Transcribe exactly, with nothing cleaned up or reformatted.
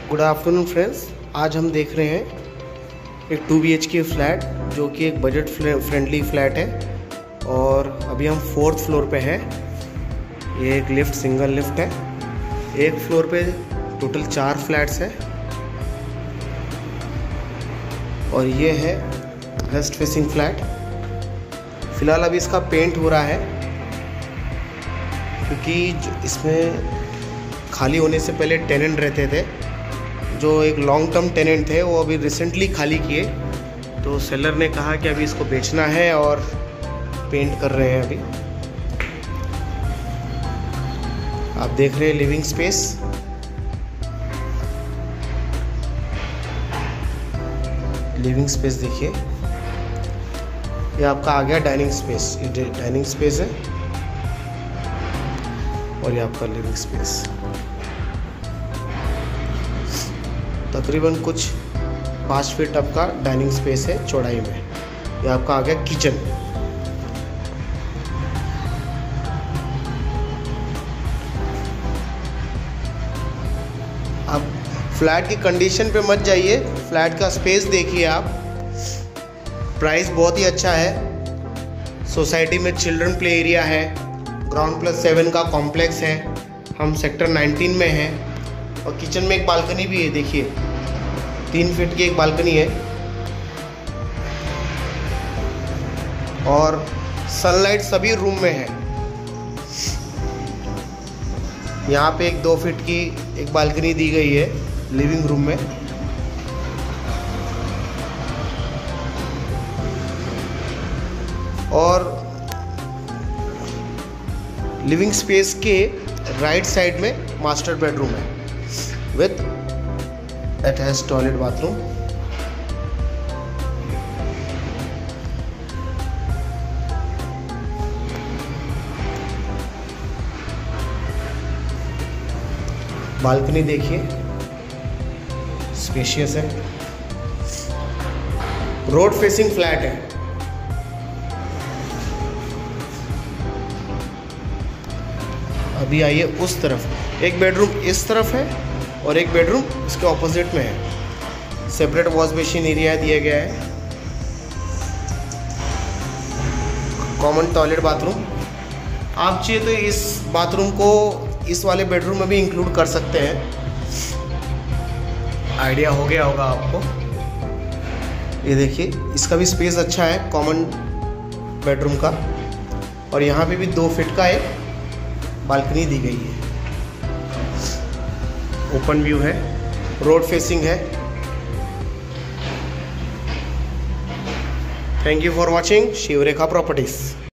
Good afternoon friends, आज हम देख रहे हैं एक two B H K flat जो कि एक बजट फ्रेंडली फ्लैट है और अभी हम फोर्थ फ्लोर पे हैं। ये एक लिफ्ट सिंगल लिफ्ट है। एक फ्लोर पे टोटल चार फ्लैट्स हैं और ये है वेस्ट फेसिंग फ्लैट। फ़िलहाल अभी इसका पेंट हो रहा है क्योंकि इसमें खाली होने से पहले टेनेंट रहते थे जो एक लॉन्ग टर्म टेनेंट थे, वो अभी रिसेंटली खाली किए, तो सेलर ने कहा कि अभी इसको बेचना है और पेंट कर रहे हैं। अभी आप देख रहे हैं लिविंग स्पेस। लिविंग स्पेस देखिए, ये आपका आ गया डाइनिंग स्पेस। ये डाइनिंग स्पेस है और ये आपका लिविंग स्पेस। तकरीबन कुछ पाँच फीट आपका डाइनिंग स्पेस है चौड़ाई में। ये आपका आ गया किचन। अब फ्लैट की कंडीशन पे मत जाइए, फ्लैट का स्पेस देखिए आप। प्राइस बहुत ही अच्छा है। सोसाइटी में चिल्ड्रन प्ले एरिया है, ग्राउंड प्लस सेवन का कॉम्प्लेक्स है, हम सेक्टर नाइनटीन में हैं और किचन में एक बालकनी भी है। देखिए तीन फीट की एक बालकनी है और सनलाइट सभी रूम में है। यहाँ पे एक दो फीट की एक बालकनी दी गई है लिविंग रूम में। और लिविंग स्पेस के राइट साइड में मास्टर बेडरूम है with attached toilet bathroom. Balcony देखिए, स्पेशियस है। रोड फेसिंग फ्लैट है। अभी आइए उस तरफ, एक बेडरूम इस तरफ है और एक बेडरूम इसके ऑपोजिट में है। सेपरेट वॉश बेसिन एरिया दिया गया है, कॉमन टॉयलेट बाथरूम। आप चाहिए तो इस बाथरूम को इस वाले बेडरूम में भी इंक्लूड कर सकते हैं। आइडिया हो गया होगा आपको। ये देखिए, इसका भी स्पेस अच्छा है कॉमन बेडरूम का। और यहाँ पे भी दो फीट का एक बालकनी दी गई है। ओपन व्यू है, रोड फेसिंग है। Thank you for watching Shivrekha properties.